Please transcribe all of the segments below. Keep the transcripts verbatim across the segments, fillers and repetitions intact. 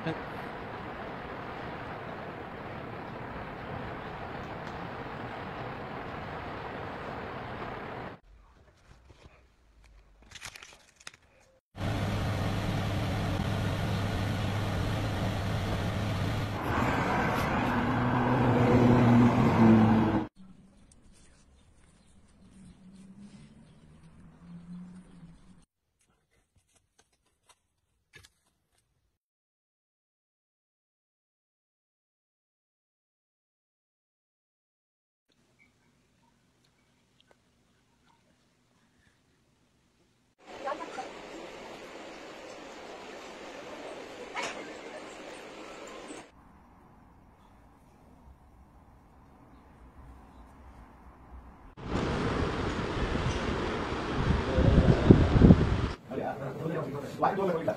Why don't we do that?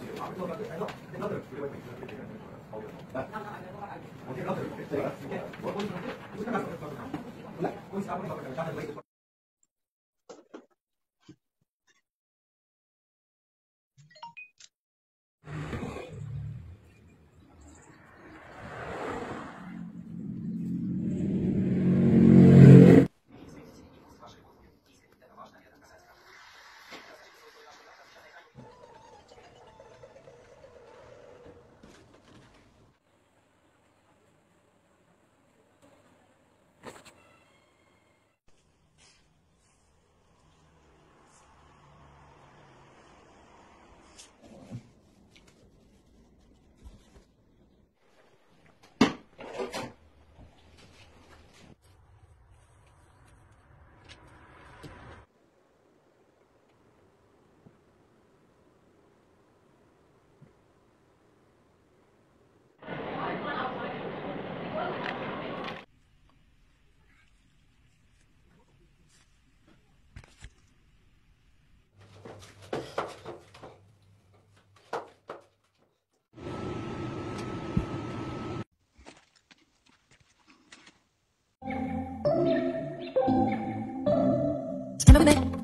Stand over there.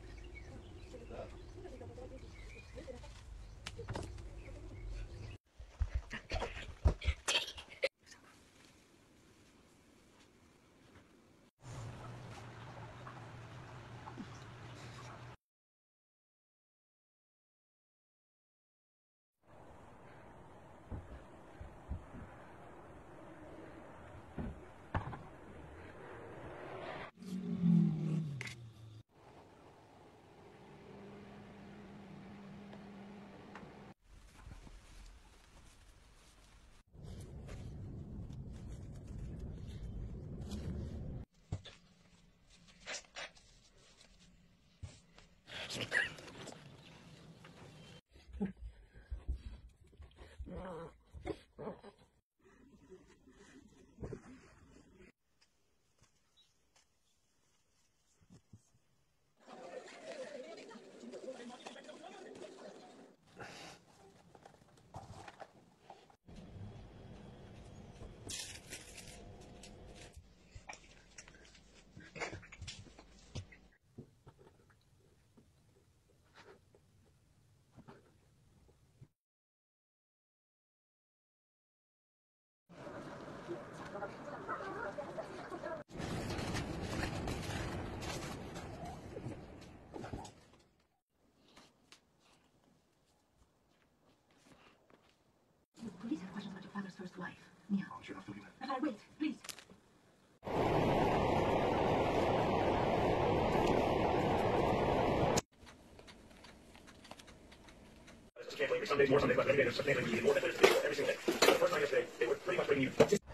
Please have questions about your father's first wife, Mia. Oh, you have to leave it. Uh, wait, please. Some days more, some days less. Every day there's substantially more than there's every single day. So the first time yesterday, they were pretty much bringing you.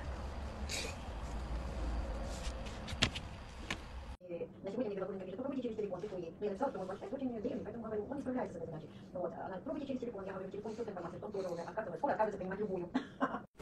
На сегодня я говорю, попробуйте через телефон, телефон. Я написала, что он ваш очень длинный, поэтому говорю, он не справляется с этой задачей. Вот, пробуйте через телефон, я говорю, телефон, что информация, в том тоже уже отказывается, скоро отказывается принимать любую.